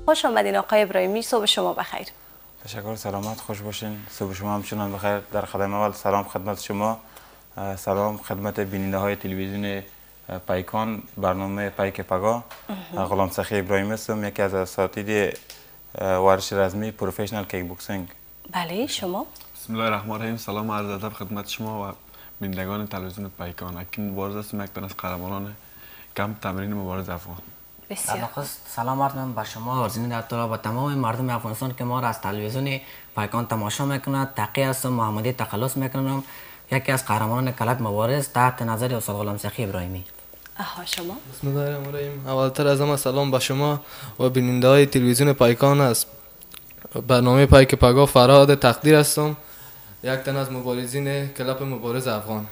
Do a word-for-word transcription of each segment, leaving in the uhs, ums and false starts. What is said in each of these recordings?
خوش آمدین آقای ابراهیمی، صبح شما بخیر. تشکر، سلامت، خوش باشین. صبح شما همچنان بخیر. در خدمت اول سلام خدمت شما، سلام خدمت بیننده های تلویزیون پیکان، برنامه پیک پگاه. غلام سخی ابراهیمی هستم، یکی از اساتید ورزش رزمی پروفشنال کیک بوکسینگ. بله، شما؟ بسم الله الرحمن الرحیم. سلام و عرض ادب خدمت شما و بینندگان تلویزیون پیکان. اکنون مبارز هستم، یک تن از قهرمانان کمپ تمرین مبارز افغان. بسیار سلام عرض می‌کنم به شما و در طول با تمام مردم افغانستان که ما را از تلویزیون پیکان تماشا میکنند. تقی هستم، محمدی تخلص میکنم، یکی از قهرمانان کلب مبارز تحت نظر استاد غلام سخی ابراهیمی. آها، شما؟ بسم الله الرحمن الرحیم. اولتر از همه سلام به شما و بیننده های تلویزیون پیکان است. برنامه پیک پگاه فرهاد تقدیر هستم، یک تن از مبارزین کلب مبارز افغان.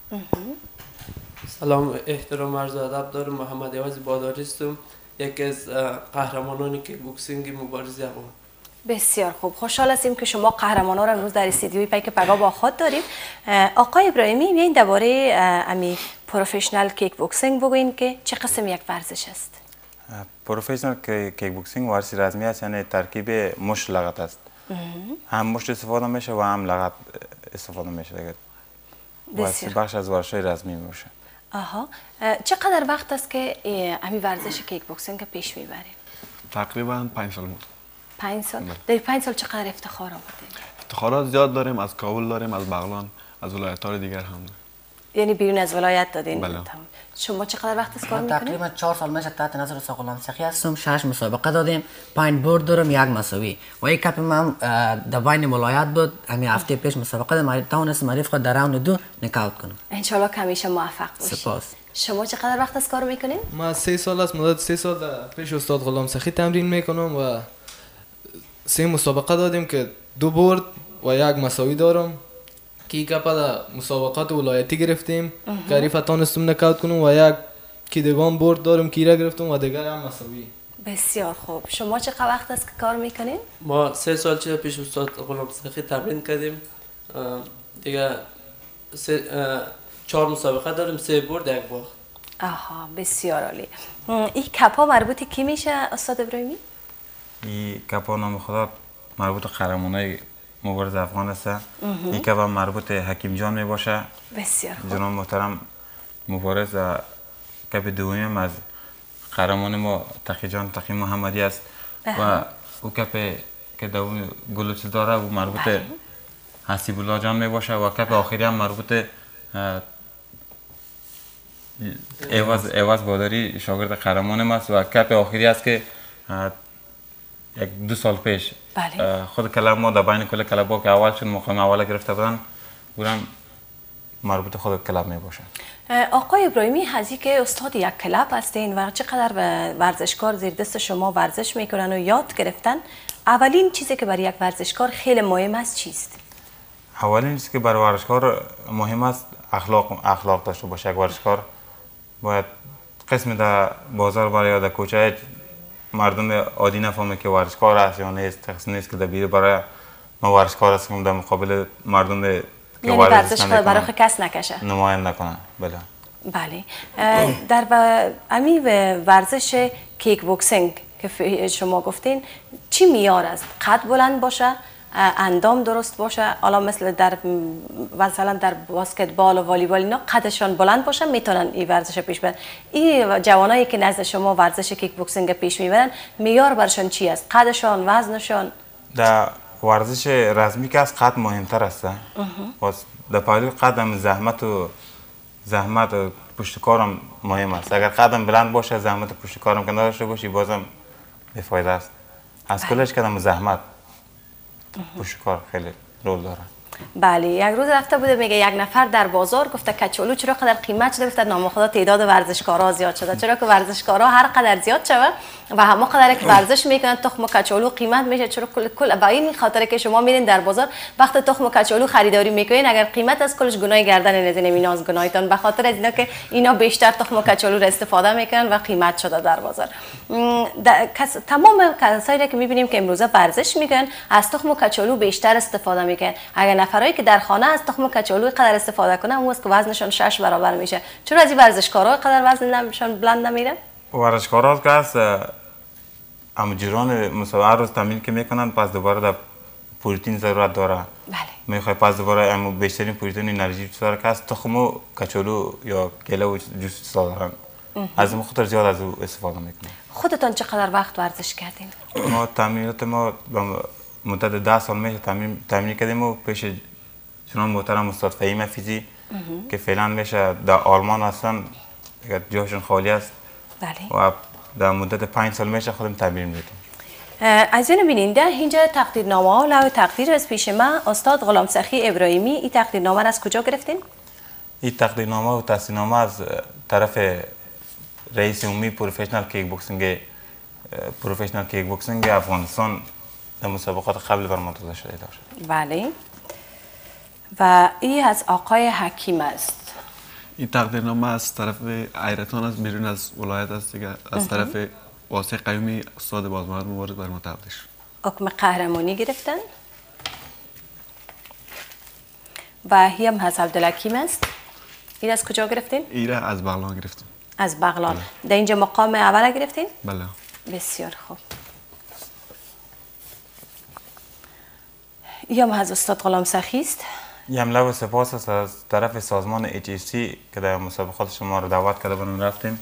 سلام، احترام عرض ادب دارم. محمد عوض باداری هستم، یکی از قهرمانان کیک بوکسینگ مبارز افغان. بسیار خوب، خوشحال هستیم که شما قهرمانا را امروز در استودیوی پیک پگاه با خود داریم. آقای ابراهیمی، بیاین درباره امی پروفشنال کیک بوکسینگ بگوین که چه قسم یک ورزش است؟ پروفشنال کیک بوکسینگ ورزش رزمی است، یعنی ترکیب مشت لغت است. هم مشت استفاده میشه و هم لغت استفاده میشه دیگه. بسیار بخش از ورزش رزمی میشه. آها، چقدر وقت است که امی ورزش کیک بوکسینگ پیش میبرید؟ تقریبا پنج سال بود. پنج سال؟ در پنج سال چقدر افتخار آوردید؟ افتخارات زیاد داریم، از کابل داریم، از بغلان، از ولایت‌های دیگر هم داریم. یعنی بیرون از ولایت دادین؟ بله. شما چقدر وقت از کار میکنید؟ تقریبا چهار سال میشه تحت نظر استاد غلام سخی هستم. شش مسابقه دادیم، پنج برد دارم، یک مساوی و یک کپ من در بین ولایت بود. همین هفته پیش مسابقه دادم، توانستم معرف خود در راوند دو نکاوت کنم. ان شاء الله همیشه موفق باشید. سپاس. شما چقدر وقت از کار میکنین؟ ما سه سال است، مدت سه سال در پیش استاد غلام سخی تمرین میکنم و سه مسابقه دادیم که دو برد و یک مساوی دارم که یک کپ در مسابقات ولایتی گرفتیم که حریف تانستم نکاوت کنم و یک که دیگان برد دارم که را گرفتم و دیگر هم مساوی. بسیار خوب. شما چقدر وقت است که کار میکنین؟ ما سه سال چه پیش استاد غلام سخی تمرین کردیم، دیگه سه چهار مسابقه داریم، سه برد یک باخت. آها، بسیار عالی. این کپا مربوط کی میشه استاد ابراهیمی؟ این کپا نام خدا مربوط قهرمانای مبارز افغان است. این کپا مربوط حکیم جان می باشه. بسیار خوب. جناب محترم مبارز کپ دوم از قهرمان ما تقی جان تقی محمدی است و او کپ که دوم گلوچ داره و مربوط حسیب الله جان می باشه و کپ آخری هم مربوط ایواز ایواز باداری شاگرد قهرمان ما است و کپ آخری است که یک دو سال پیش بله. خود کلب ما در بین کل کلب‌ها که اول شد مقام اول گرفته بودن بودم مربوط خود کلب می باشه. آقای ابراهیمی، هزی که استاد یک کلب هستین و چقدر ورزشکار زیر دست شما ورزش میکنن و یاد گرفتن، اولین چیزی که برای یک ورزشکار خیلی مهم است چیست؟ اولین چیزی که برای ورزشکار مهم است اخلاق اخلاق داشته باشه. یک ورزشکار باید قسم در بازار برای در کوچه مردم عادی نفهمه که ورزشکار است یا نیست. قسم نیست که در بیرون برای ما ورزشکار هستیم در مقابل مردم یعنی ورزش برای کس نکشه، نمایان نکنه. بله بله. در امی ورزش کیک بوکسینگ که شما گفتین چی معیار است؟ قد بلند باشه، اندام درست باشه، حالا مثل در مثلا در بسکتبال و والیبال اینا قدشان بلند باشه میتونن این ورزش پیش برن. این جوانایی که نزد شما ورزش کیک بوکسینگ پیش میبرن معیار برشان چی است؟ قدشان، وزنشان؟ در ورزش رزمی که از قد مهمتر است. باز در پایلو قدم زحمت و زحمت و پشت کارم مهم است. اگر قدم بلند باشه زحمت پشت کارم که نداشته باشی بازم بی‌فایده است. از کلش کدام زحمت پشت کار خیلی رول داره. بله، یک روز رفته بوده میگه یک نفر در بازار گفته کچالو چرا قدر قیمت شده؟ گفته نام خدا تعداد ورزشکارا زیاد شده. چرا که ورزشکارا هر قدر زیاد شوه و همه قدر که ورزش میکنن تخم کچالو قیمت میشه. چرا کل کل با این خاطر که شما میرین در بازار وقت تخم کچالو خریداری میکنین اگر قیمت از کلش گناه گردن نزنه میناز گناهتون به خاطر از اینا که اینا بیشتر تخم کچالو را استفاده میکنن و قیمت شده در بازار. تمام کسایی که میبینیم که امروزه ورزش میکنن از تخم کچالو بیشتر استفاده میکنن. اگر نفرایی که در خانه از تخم کچالو قدر استفاده کنن اون است که وزنشون شش برابر میشه. چرا از این ورزشکارا قدر وزنشون بلند نمیره؟ ورزشکارا که از اما جیران مسابقه هر روز تمرین که میکنن پس دوباره در پروتئین ضرورت داره. بله. میخوای پس دوباره اما بیشترین پروتئین انرژی چطور که هست تخم و کچالو یا کیله و جوس سازن. از اون خاطر زیاد از او استفاده میکنم. خودتان چقدر وقت ورزش کردین؟ ما تمرینات ما مدت ده سال میشه تمرین تمرین کردیم و پیش جناب محترم استاد فهیم فیزی که فعلا میشه در آلمان هستن جاشون خالی است. بله. و در مدت پنج سال میشه خودم تمرین میدیم. عزیزان بیننده اینجا تقدیرنامه ها لوح تقدیر از پیش ما استاد غلام سخی ابراهیمی. این تقدیرنامه را از کجا گرفتین؟ این تقدیرنامه و تحصیلنامه از طرف رئیس عمومی پروفشنال کیک بوکسینگ پروفشنال کیک بوکسینگ افغانستان در مسابقات قبل برگزار شده داشت. بله. و این از آقای حکیم است. این تقدیرنامه از طرف ایرتان است، بیرون از ولایت است دیگه، از طرف واسه قیومی استاد بازمحمد مبارک بر ما تقدیم شد. حکم قهرمانی گرفتن. و هی هم از عبدالحکیم است. این از کجا گرفتین؟ این از بغلان گرفتیم. از بغلان. در اینجا مقام اول گرفتین؟ بله. بسیار خوب. یا از استاد غلام سخی است. یمله و سپاس است از طرف سازمان اچ ای سی که در مسابقات شما رو دعوت کرده بودیم رفتیم.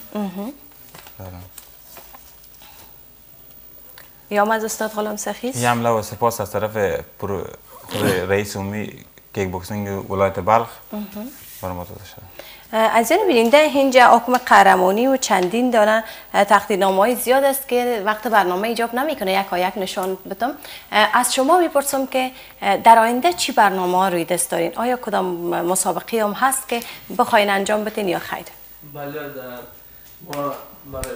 یا از استاد غلام سخی است. یمله و سپاس از طرف خود رئیس عمومی کیک بوکسینگ ولایت بلخ برای ما داده شده. عزیزان بیننده اینجا حکم قهرمانی و چندین دارن تقدیرنامه‌های زیاد است که وقت برنامه ایجاب نمیکنه یک یک نشان بدم. از شما میپرسم که در آینده چی برنامه ها روی دست دارین؟ آیا کدام مسابقه هم هست که بخواین انجام بدین یا خیر؟ بله ما برای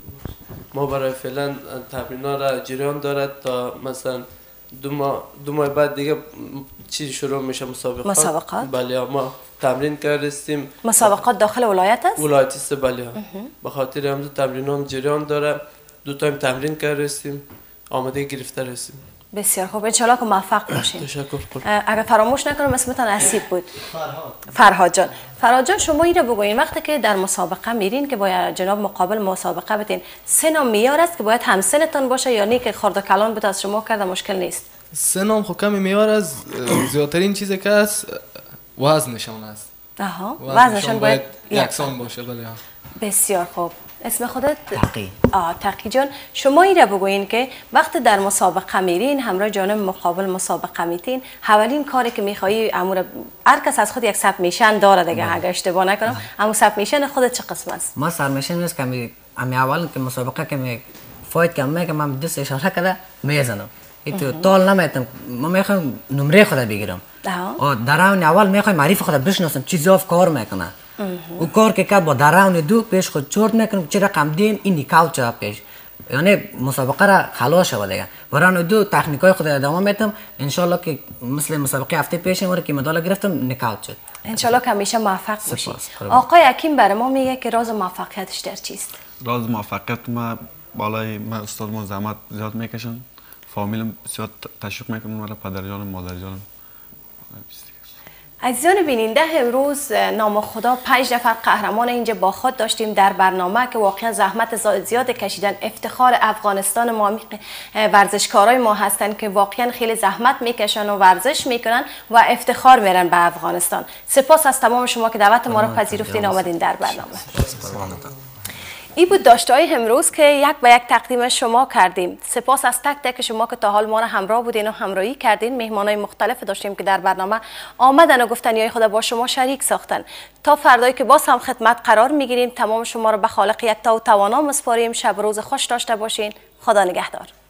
ما برای فعلا تمرین‌ها را جریان دارد تا مثلا دو ماه دو ماه بعد دیگه چی شروع میشه مسابقات. مسابقات؟ بله ما تمرین کردیم. مسابقات داخل ولایت است؟ ولایتی است بله. به خاطر هم تمرینام جریان داره. دو تایم تمرین کردیم. آماده گرفته رسیم. بسیار خوب. ان شاءالله که موفق باشین. تشکر. اگر فراموش نکنم اسمتان نصیب بود. فرهاد. فرهاد جان. فرهاد جان شما این رو بگوین وقتی که در مسابقه میرین که باید جناب مقابل مسابقه بدین سه نام معیار است که باید همسنتان باشه یا نه که خرد و کلان بود از شما کرده مشکل نیست؟ سه نام خب کمی معیار از زیادترین چیزی که است وزنشان است. آها وزنشان باید یکسان باشه. بله. بسیار خوب. اسم خودت؟ تقی. آه تقی جان شما این رو بگوین که وقتی در مسابقه میرین همراه جانب مقابل مسابقه میتین اولین کاری که میخوایی امور هر کس از خود یک سب میشن داره دیگه اگه اشتباه نکنم اما سب میشن خودت چه قسم است؟ ما سر میشن نیست که می امی اول که مسابقه که می فایت که می که من دست اشاره کرده میزنم ایتو طول نمیتم ما میخوام نمره خود بگیرم. آه در اون اول میخوام معرفی خود بشناسم چی زیاف کار میکنه. او کار که که با در راون دو پیش خود چورت میکنم چه رقم دین این نیکاوت چه پیش یعنی مسابقه را خلاص شود دیگه برای دو تکنیکای خود ادامه میدم ان شاء الله که مثل مسابقه هفته پیش مورد که مدال گرفتم نیکاوت شد ان شاء الله که همیشه موفق باشید. آقای حکیم برای ما میگه که راز موفقیتش در چیست؟ راز موفقیت ما بالای من استادمون زحمت زیاد میکشن فامیلم بسیار تشویق میکنن مرا پدرجانم مادرجانم. عزیزان بیننده امروز نام خدا پنج نفر قهرمان اینجا با خود داشتیم در برنامه که واقعا زحمت زیاد کشیدن افتخار افغانستان ما ورزشکارای ما هستند که واقعا خیلی زحمت میکشن و ورزش میکنن و افتخار میرن به افغانستان. سپاس از تمام شما که دعوت ما را پذیرفتین آمدین در برنامه. این بود داشته‌های امروز که یک به یک تقدیم شما کردیم. سپاس از تک تک شما که تا حال ما را همراه بودین و همراهی کردین. مهمانای مختلف داشتیم که در برنامه آمدن و گفتنیای خود با شما شریک ساختن. تا فردایی که باز هم خدمت قرار میگیریم تمام شما را به خالق یکتا و توانا میسپاریم. شب روز خوش داشته باشین. خدا نگهدار.